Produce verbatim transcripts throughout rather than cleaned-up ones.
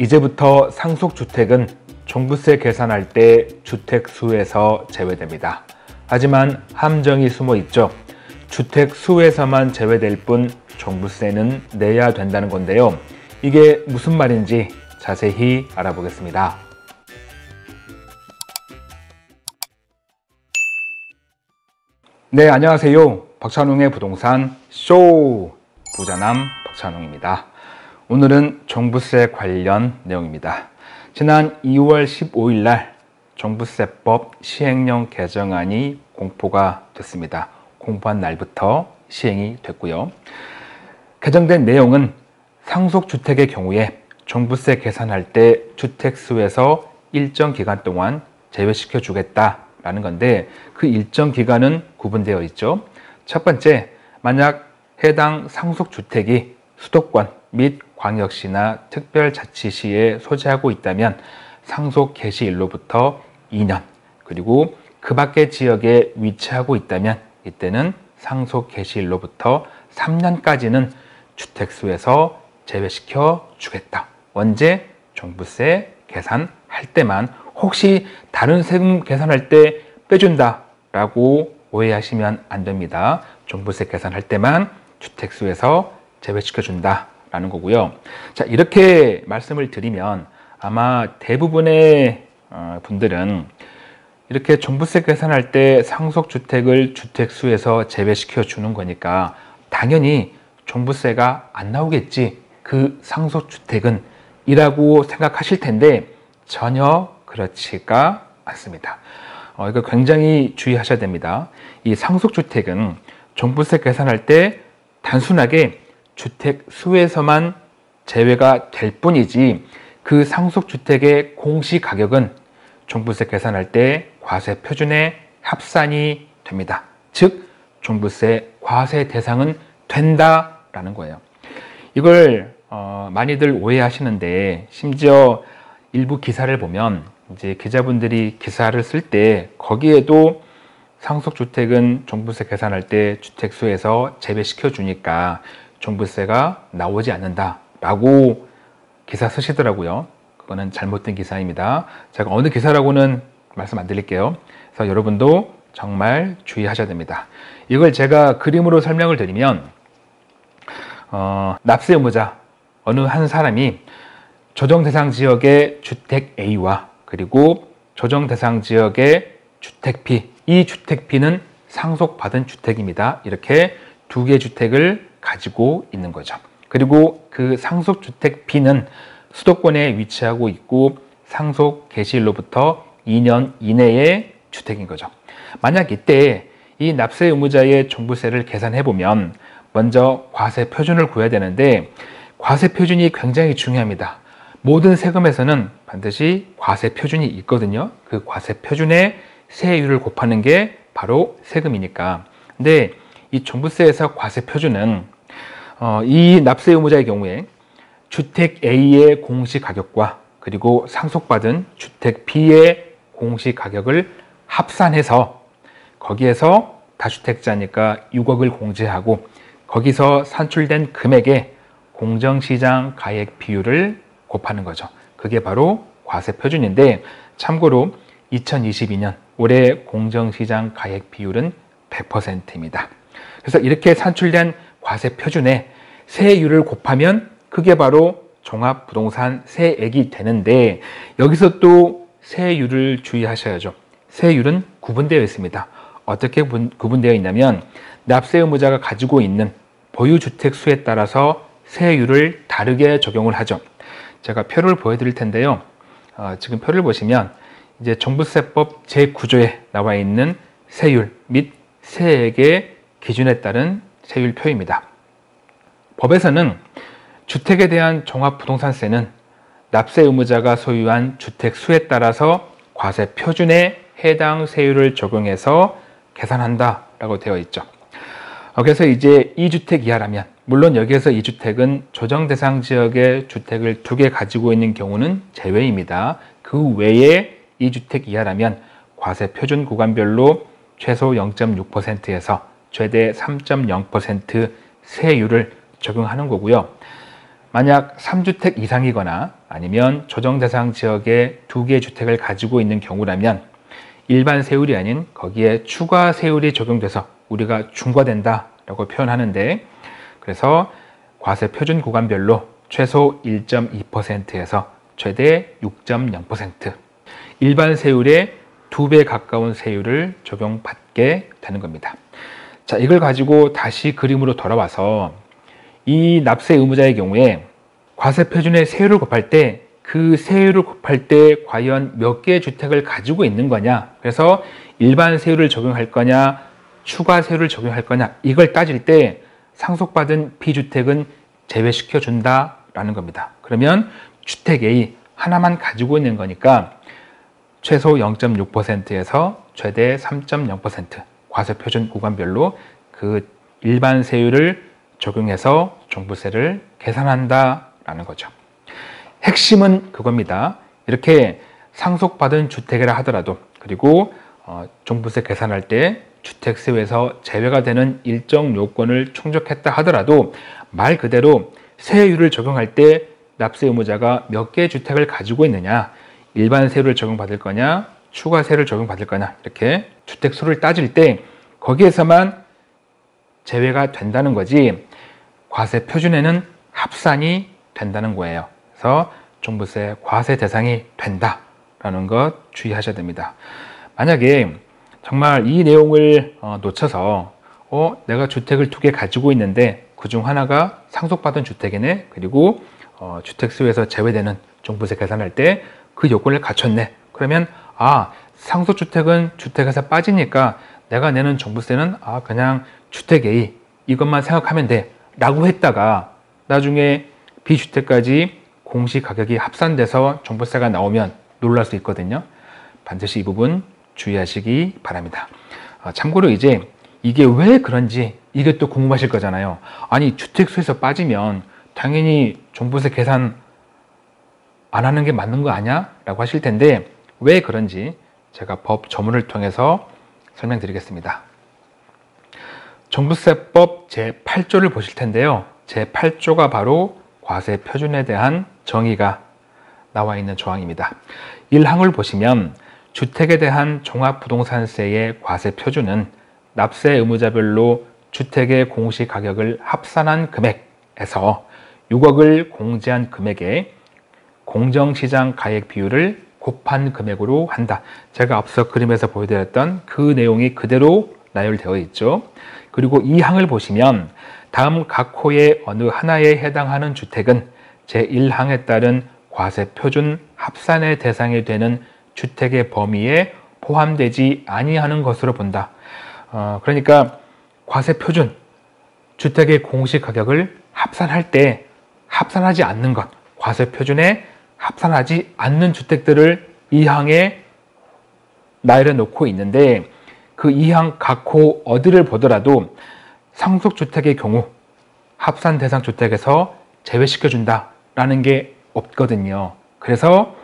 이제부터 상속주택은 종부세 계산할 때 주택수에서 제외됩니다. 하지만 함정이 숨어 있죠. 주택수에서만 제외될 뿐 종부세는 내야 된다는 건데요. 이게 무슨 말인지 자세히 알아보겠습니다. 네, 안녕하세요. 박찬웅의 부동산 쇼! 부자남 박찬웅입니다. 오늘은 종부세 관련 내용입니다. 지난 이월 십오일 날 종부세법 시행령 개정안이 공포가 됐습니다. 공포한 날부터 시행이 됐고요. 개정된 내용은 상속주택의 경우에 종부세 계산할 때 주택수에서 일정 기간 동안 제외시켜 주겠다라는 건데, 그 일정 기간은 구분되어 있죠. 첫 번째, 만약 해당 상속주택이 수도권 및 광역시나 특별자치시에 소재하고 있다면 상속 개시일로부터 이 년, 그리고 그 밖의 지역에 위치하고 있다면 이때는 상속 개시일로부터 삼 년까지는 주택수에서 제외시켜 주겠다. 언제? 종부세 계산할 때만. 혹시 다른 세금 계산할 때 빼준다 라고 오해하시면 안 됩니다. 종부세 계산할 때만 주택수에서 제외시켜 준다 라는 거고요. 자, 이렇게 말씀을 드리면 아마 대부분의 분들은 이렇게 종부세 계산할 때 상속주택을 주택수에서 제외시켜 주는 거니까 당연히 종부세가 안 나오겠지, 그 상속주택은 이라고 생각하실 텐데 전혀 그렇지가 않습니다. 어, 이거 굉장히 주의하셔야 됩니다. 이 상속주택은 종부세 계산할 때 단순하게 주택수에서만 제외가 될 뿐이지 그 상속주택의 공시가격은 종부세 계산할 때 과세 표준에 합산이 됩니다. 즉 종부세 과세 대상은 된다라는 거예요. 이걸 어, 많이들 오해하시는데, 심지어 일부 기사를 보면 이제 기자분들이 기사를 쓸 때 거기에도 상속주택은 종부세 계산할 때 주택수에서 제외시켜 주니까 종부세가 나오지 않는다 라고 기사 쓰시더라고요. 그거는 잘못된 기사입니다. 제가 어느 기사라고는 말씀 안 드릴게요. 그래서 여러분도 정말 주의하셔야 됩니다. 이걸 제가 그림으로 설명을 드리면 어, 납세 의무자 어느 한 사람이 조정 대상 지역의 주택 A와 그리고 조정 대상 지역의 주택 B, 이 주택 B는 상속받은 주택입니다. 이렇게 두 개의 주택을 가지고 있는 거죠. 그리고 그 상속주택 B는 수도권에 위치하고 있고 상속 개시일로부터 이 년 이내의 주택인 거죠. 만약 이때 이 납세 의무자의 종부세를 계산해 보면 먼저 과세 표준을 구해야 되는데, 과세 표준이 굉장히 중요합니다. 모든 세금에서는 반드시 과세 표준이 있거든요. 그 과세 표준에 세율을 곱하는 게 바로 세금이니까. 근데 이 종부세에서 과세 표준은 어, 이 납세 의무자의 경우에 주택 A의 공시가격과 그리고 상속받은 주택 B의 공시가격을 합산해서 거기에서 다주택자니까 육억을 공제하고 거기서 산출된 금액에 공정시장 가액 비율을 곱하는 거죠. 그게 바로 과세 표준인데, 참고로 이천이십이 년 올해 공정시장 가액 비율은 백 퍼센트입니다. 그래서 이렇게 산출된 과세 표준에 세율을 곱하면 그게 바로 종합부동산 세액이 되는데, 여기서 또 세율을 주의하셔야죠. 세율은 구분되어 있습니다. 어떻게 구분되어 있냐면 납세 의무자가 가지고 있는 보유주택 수에 따라서 세율을 다르게 적용을 하죠. 제가 표를 보여드릴 텐데요. 어, 지금 표를 보시면 이제 종부세법 제구 조에 나와 있는 세율 및 세액의 기준에 따른 세율표입니다. 법에서는 주택에 대한 종합부동산세는 납세 의무자가 소유한 주택 수에 따라서 과세 표준에 해당 세율을 적용해서 계산한다 라고 되어 있죠. 그래서 이제 이 주택 이하라면, 물론 여기에서 이 주택은 조정 대상 지역의 주택을 두 개 가지고 있는 경우는 제외입니다. 그 외에 이 주택 이하라면 과세 표준 구간별로 최소 영 점 육 퍼센트에서 최대 삼 점 영 퍼센트 세율을 적용하는 거고요. 만약 삼 주택 이상이거나 아니면 조정 대상 지역에 두 개의 주택을 가지고 있는 경우라면 일반 세율이 아닌 거기에 추가 세율이 적용돼서 우리가 중과된다 라고 표현하는데, 그래서 과세 표준 구간별로 최소 일 점 이 퍼센트에서 최대 육 점 영 퍼센트, 일반 세율의 두 배 가까운 세율을 적용받게 되는 겁니다. 자, 이걸 가지고 다시 그림으로 돌아와서 이 납세 의무자의 경우에 과세 표준의 세율을 곱할 때 그 세율을 곱할 때 과연 몇 개의 주택을 가지고 있는 거냐, 그래서 일반 세율을 적용할 거냐 추가 세율을 적용할 거냐, 이걸 따질 때 상속받은 비주택은 제외시켜 준다 라는 겁니다. 그러면 주택 A 하나만 가지고 있는 거니까 최소 영 점 육 퍼센트에서 최대 삼 점 영 퍼센트 과세 표준 구간별로 그 일반 세율을 적용해서 종부세를 계산한다 라는 거죠. 핵심은 그겁니다. 이렇게 상속받은 주택이라 하더라도, 그리고 어, 종부세 계산할 때 주택세에서 제외가 되는 일정 요건을 충족했다 하더라도 말 그대로 세율을 적용할 때 납세 의무자가 몇 개의 주택을 가지고 있느냐, 일반 세율을 적용받을 거냐 추가 세율을 적용받을 거냐, 이렇게 주택 수를 따질 때 거기에서만 제외가 된다는 거지 과세 표준에는 합산이 된다는 거예요. 그래서 종부세 과세 대상이 된다라는 것 주의하셔야 됩니다. 만약에 정말 이 내용을 어, 놓쳐서 어, 내가 주택을 두 개 가지고 있는데 그중 하나가 상속받은 주택이네, 그리고 어, 주택수에서 제외되는 종부세 계산할 때 그 요건을 갖췄네, 그러면 아 상속주택은 주택에서 빠지니까 내가 내는 종부세는 아 그냥 주택 A 이것만 생각하면 돼 라고 했다가 나중에 B주택까지 공시가격이 합산돼서 종부세가 나오면 놀랄 수 있거든요. 반드시 이 부분 주의하시기 바랍니다. 아, 참고로 이제 이게 왜 그런지 이게 또 궁금하실 거잖아요. 아니 주택수에서 빠지면 당연히 종부세 계산 안 하는 게 맞는 거 아니야? 라고 하실 텐데 왜 그런지 제가 법 조문을 통해서 설명드리겠습니다. 종부세법 제팔 조를 보실 텐데요. 제팔 조가 바로 과세 표준에 대한 정의가 나와 있는 조항입니다. 일 항을 보시면 주택에 대한 종합부동산세의 과세 표준은 납세 의무자별로 주택의 공시가격을 합산한 금액에서 육억을 공제한 금액에 공정시장 가액 비율을 곱한 금액으로 한다. 제가 앞서 그림에서 보여드렸던 그 내용이 그대로 나열되어 있죠. 그리고 이 항을 보시면 다음 각 호의 어느 하나에 해당하는 주택은 제일 항에 따른 과세 표준 합산의 대상이 되는 주택의 범위에 포함되지 아니하는 것으로 본다. 어, 그러니까 과세 표준, 주택의 공시가격을 합산할 때 합산하지 않는 것, 과세 표준에 합산하지 않는 주택들을 이 항에 나열해 놓고 있는데 그 이 항 각 호 어디를 보더라도 상속주택의 경우 합산 대상 주택에서 제외시켜준다 라는 게 없거든요. 그래서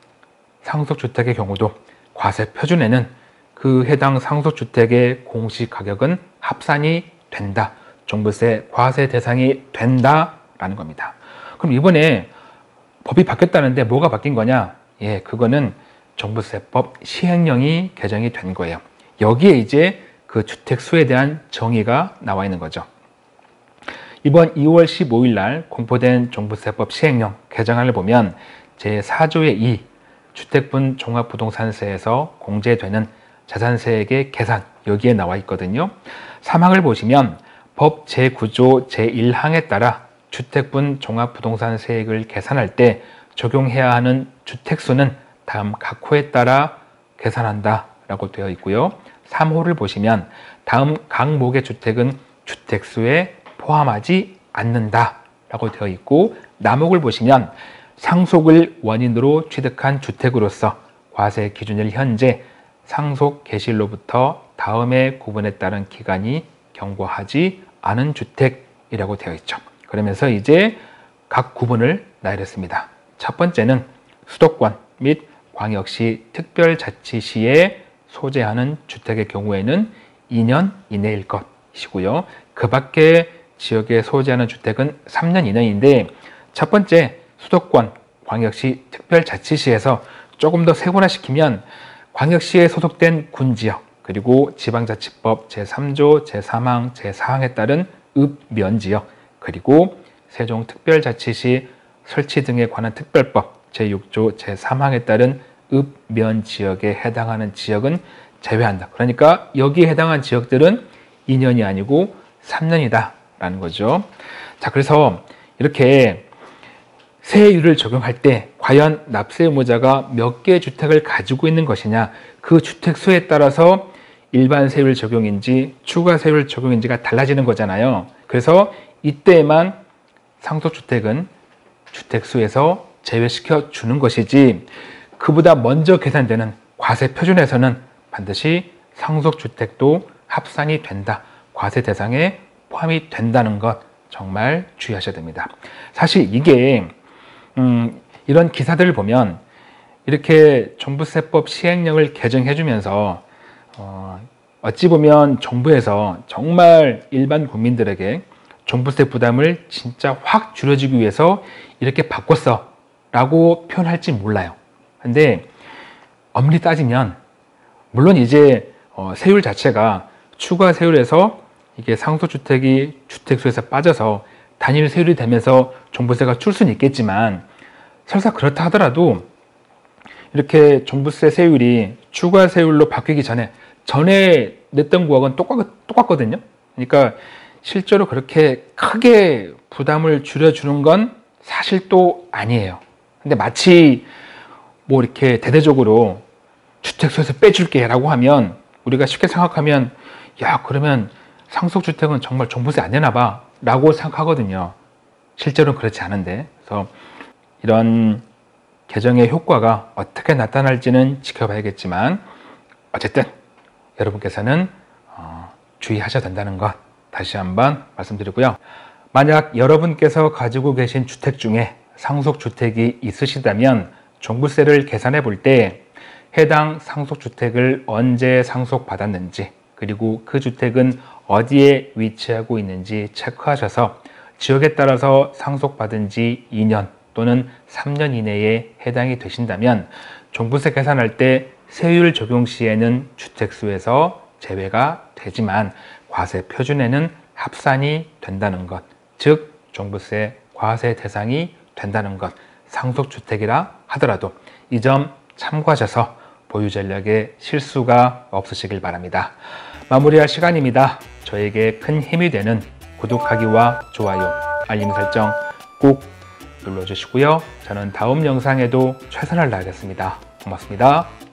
상속주택의 경우도 과세 표준에는 그 해당 상속주택의 공시가격은 합산이 된다. 종부세 과세 대상이 된다 라는 겁니다. 그럼 이번에 법이 바뀌었다는데 뭐가 바뀐 거냐? 예, 그거는 종부세법 시행령이 개정이 된 거예요. 여기에 이제 그 주택수에 대한 정의가 나와 있는 거죠. 이번 이월 십오일 날 공포된 종부세법 시행령 개정안을 보면 제사 조의 이 주택분 종합부동산세에서 공제되는 자산세액의 계산 여기에 나와 있거든요. 삼 항을 보시면 법 제구 조 제일 항에 따라 주택분 종합부동산세액을 계산할 때 적용해야 하는 주택수는 다음 각 호에 따라 계산한다 라고 되어 있고요. 삼 호를 보시면 다음 각목의 주택은 주택수에 포함하지 않는다 라고 되어 있고, 나목을 보시면 상속을 원인으로 취득한 주택으로서 과세 기준일 현재 상속 개시일로부터 다음의 구분에 따른 기간이 경과하지 않은 주택이라고 되어 있죠. 그러면서 이제 각 구분을 나열했습니다. 첫 번째는 수도권 및 광역시 특별자치시에 소재하는 주택의 경우에는 이 년 이내일 것이고요. 그 밖에 지역에 소재하는 주택은 삼 년 이내인데 첫 번째 수도권 광역시 특별자치시에서 조금 더 세분화시키면 광역시에 소속된 군지역 그리고 지방자치법 제삼조 제삼항 제사항에 따른 읍면지역 그리고 세종특별자치시 설치 등에 관한 특별법 제육조 제삼항에 따른 읍면지역에 해당하는 지역은 제외한다. 그러니까 여기에 해당한 지역들은 이 년이 아니고 삼 년이다 라는 거죠. 자, 그래서 이렇게 세율을 적용할 때 과연 납세 의무자가 몇 개의 주택을 가지고 있는 것이냐, 그 주택 수에 따라서 일반 세율 적용인지 추가 세율 적용인지가 달라지는 거잖아요. 그래서 이때에만 상속주택은 주택수에서 제외시켜 주는 것이지, 그보다 먼저 계산되는 과세 표준에서는 반드시 상속주택도 합산이 된다, 과세 대상에 포함이 된다는 것 정말 주의하셔야 됩니다. 사실 이게 음, 이런 기사들을 보면 이렇게 종부세법 시행령을 개정해 주면서 어, 어찌 보면 정부에서 정말 일반 국민들에게 종부세 부담을 진짜 확 줄여주기 위해서 이렇게 바꿨어 라고 표현할지 몰라요. 근데 엄밀히 따지면 물론 이제 어, 세율 자체가 추가 세율에서 이게 상속주택이 주택수에서 빠져서 단일 세율이 되면서 종부세가 줄 수는 있겠지만, 설사 그렇다 하더라도 이렇게 종부세 세율이 추가 세율로 바뀌기 전에 전에 냈던 구역은 똑같, 똑같거든요. 그러니까 실제로 그렇게 크게 부담을 줄여주는 건 사실 또 아니에요. 근데 마치 뭐 이렇게 대대적으로 주택수에서 빼줄게 라고 하면 우리가 쉽게 생각하면, 야, 그러면 상속주택은 정말 종부세 안 내나 봐 라고 생각하거든요. 실제로는 그렇지 않은데, 그래서 이런 개정의 효과가 어떻게 나타날지는 지켜봐야겠지만, 어쨌든 여러분께서는 어, 주의하셔야 된다는 것 다시 한번 말씀드리고요. 만약 여러분께서 가지고 계신 주택 중에 상속주택이 있으시다면 종부세를 계산해 볼 때 해당 상속주택을 언제 상속받았는지, 그리고 그 주택은 어디에 위치하고 있는지 체크하셔서 지역에 따라서 상속받은 지 이 년 또는 삼 년 이내에 해당이 되신다면 종부세 계산할 때 세율 적용 시에는 주택수에서 제외가 되지만 과세 표준에는 합산이 된다는 것, 즉 종부세 과세 대상이 된다는 것, 상속주택이라 하더라도 이 점 참고하셔서 보유 전략에 실수가 없으시길 바랍니다. 마무리할 시간입니다. 저에게 큰 힘이 되는 구독하기와 좋아요, 알림 설정 꼭 눌러주시고요. 저는 다음 영상에도 최선을 다하겠습니다. 고맙습니다.